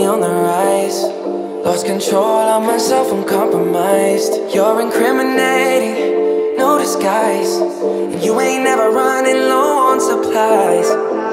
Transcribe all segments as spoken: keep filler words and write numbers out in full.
me on the rise. Lost control of myself, I'm compromised. You're incriminating, no disguise. And you ain't never running low on supplies.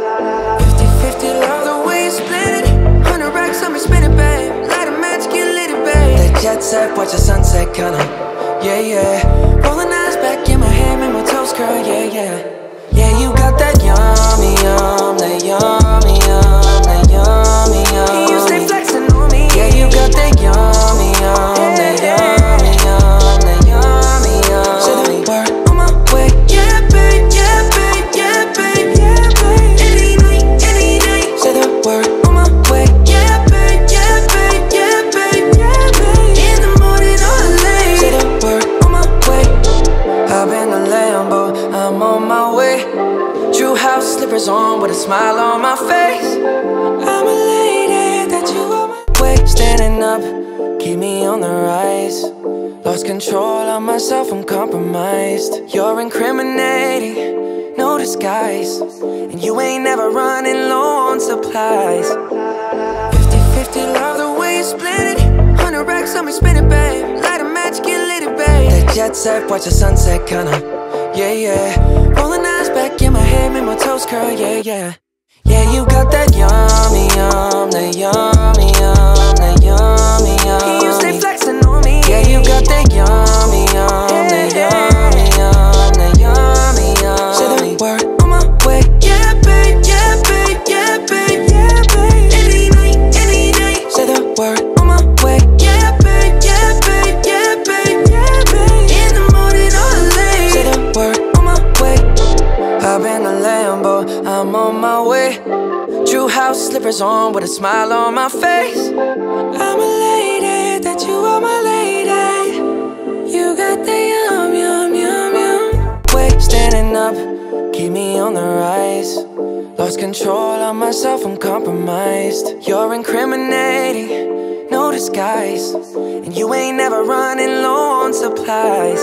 Fifty fifty, love the way you split it. Hundred racks on me, spin it, babe. Light a match, get lit, it, babe. That jet set, watch the sunset, kinda. Yeah, yeah. Rolling eyes back in my hair, make my toes curl, yeah, yeah. Yeah, you got that yummy, yum, that yummy, yum, that yummy, yum. You stay flexing on me. Yeah, you got that yummy, yum, that yummy, yum, that yummy, yum. Say the word on my way. Yeah, babe, yeah, babe, yeah, babe, yeah, babe. Any night, any night. Say the word on my way. Yeah, babe, yeah, babe, yeah, babe, yeah, babe. In the morning or late. Say the word on my way. I've been a Lambo, I'm on my way. True house slippers on with a smile on my face. I'm a lady that you are my way. Standing up, keep me on the rise. Lost control of myself, I'm compromised. You're incriminating, no disguise. And you ain't never running low on supplies. Fifty fifty, love the way you split it. Hundred racks on me, spin it, babe. Light a match, get lit, it, babe. That jet set, watch the sunset, kinda. Yeah, yeah. Rolling eyes back in my head, make my toes curl, yeah, yeah. Yeah, you got that yummy, yum, that yummy, yum, that yummy, yum. You stay flexing on me. Yeah, you got that yummy, yum, that yummy, yum, that yummy, yum. Say the word on my way. Yeah, babe, yeah, babe, yeah, babe, yeah, babe. Any night, any night. Say the word on my way. Yeah, babe, yeah, babe, yeah, babe, yeah, babe. In the morning or late. Say the word on my way. I've been a Lambo, I'm on my way. True house slippers on with a smile on my face. I'm a lady that you are my lady. You got the yum, yum, yum, yum. Wait, standing up, keep me on the rise. Lost control of myself, I'm compromised. You're incriminating, no disguise. And you ain't never running low on supplies.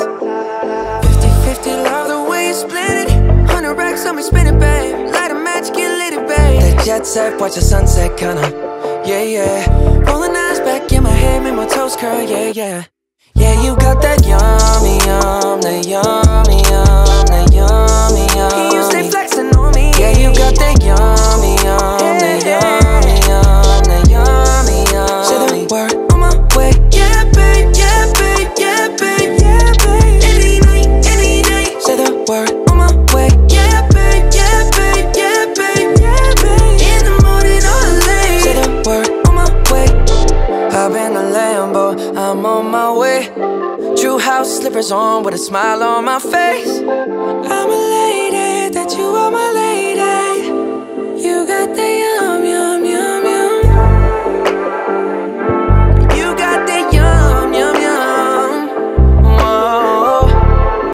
Fifty fifty, love the way you split it. Hundred racks on me, spin it, babe. Light a match, get lit, it, babe. That jet set, watch the sunset, kinda. Yeah, yeah. Rolling eyes back in my head, make my toes curl, yeah, yeah. Yeah, you got that yummy, yum, that yummy, yum, that yummy, yum. You stay flexing on me. Yeah, you got that yummy, yum, that yummy, yum, that yummy, yum. Say the word on my way. Yeah, babe, yeah, babe, yeah, babe, yeah, babe. Any night, any night. Say the word on my way. Yeah, babe, yeah, babe, yeah, babe, yeah, babe. In the morning or late. Say the word on my way. I've been a Lambo, I'm on my way. True house slippers on with a smile on my face.